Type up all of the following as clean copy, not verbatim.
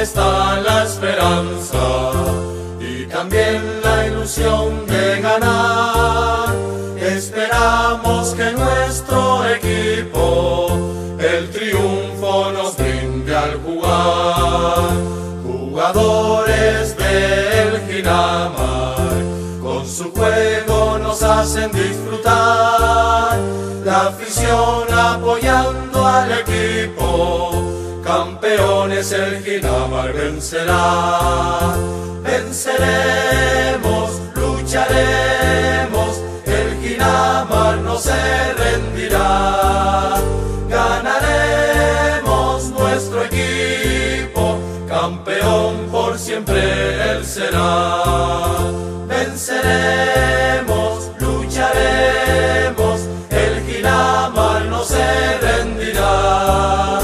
está la esperanza y también la ilusión de ganar. Esperamos que nuestro equipo el triunfo nos brinde al jugar. Jugadores del Ginamar, con su juego nos hacen disfrutar. La afición apoyando al equipo, campeones el Ginamar vencerá. Venceremos, lucharemos, el Ginamar no se rendirá. Ganaremos nuestro equipo, campeón por siempre él será. Venceremos, lucharemos, el Ginamar no se rendirá.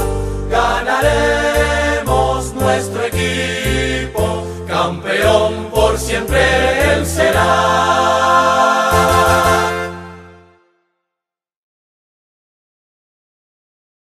Ganaremos nuestro equipo, campeón por siempre